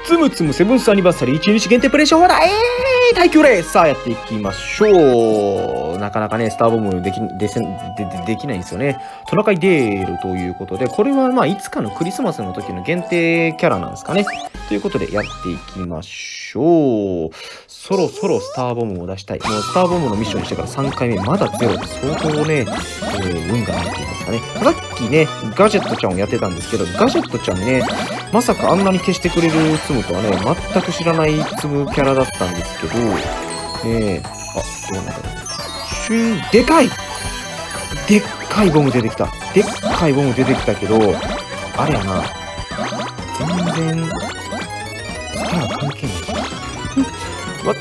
つむつむセブンスアニバーサリー1日限定プレイション話題耐久レースさあやっていきましょう。なかなかね、スターボムできないんですよね。トナカイデールということで、これはまあいつかのクリスマスの時の限定キャラなんですかね。ということでやっていきましょう。そろそろスターボムを出したい。もうスターボムのミッションしてから3回目、まだゼロで相当ね、運がないと言いますかね。さっきね、ガジェットちゃんをやってたんですけど、ガジェットちゃんね、まさかあんなに消してくれるツムとはね、全く知らないツムキャラだったんですけど、ねえ、あ、どうなんだろう。でかいでっかいボム出てきた。でっかいボム出てきたけど、あれやな、全然、スター関係ない。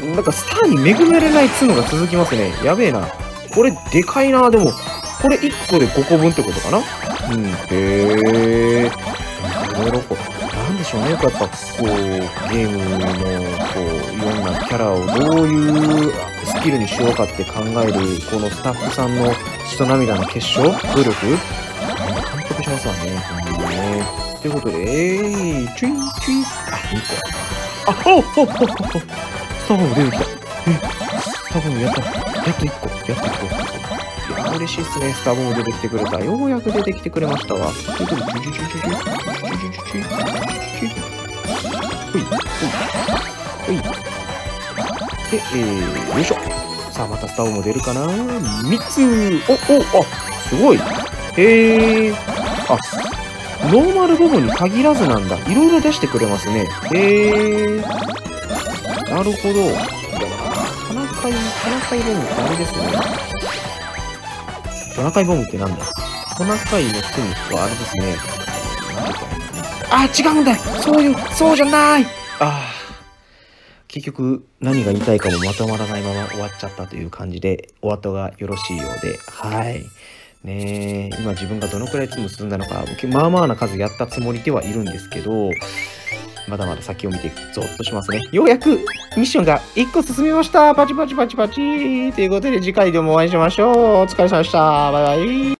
なんかスターに恵まれないツムが続きますね。やべえな。これでかいな。でも、これ1個で5個分ってことかな。うん、へえ。なんでしょうね。やっぱこう、ゲームの、こう、いろんなキャラをどういうスキルにしようかって考える、このスタッフさんの血と涙の結晶努力監督しますわね。ほんまにね。ということで、チュイン、チュイン。あ、2個。スターボム出てきた。スターボムやった。やっと1個。いや、嬉しいっすね。スターボム出てきてくれた。ようやく出てきてくれましたわ。ということで、ほい。で、よいしょ。さあ、またスターボム出るかな ?3 つ。すごい。ノーマルボムに限らずなんだ。いろいろ出してくれますね。なるほど。でもトナカイボムってあれですね。トナカイボムってなんだ？トナカイのツムはあれですね。違うんだ。そうじゃない。結局何が言いたいかもまとまらないまま終わっちゃったという感じで、お後がよろしいようで、はい。ねえ、今自分がどのくらいツム進んだのか、まあまあな数やったつもりではいるんですけど、まだまだ先を見ていくとゾッとしますね。ようやくミッションが1個進みました。パチパチということで次回でもお会いしましょう。お疲れ様でした。バイバイ。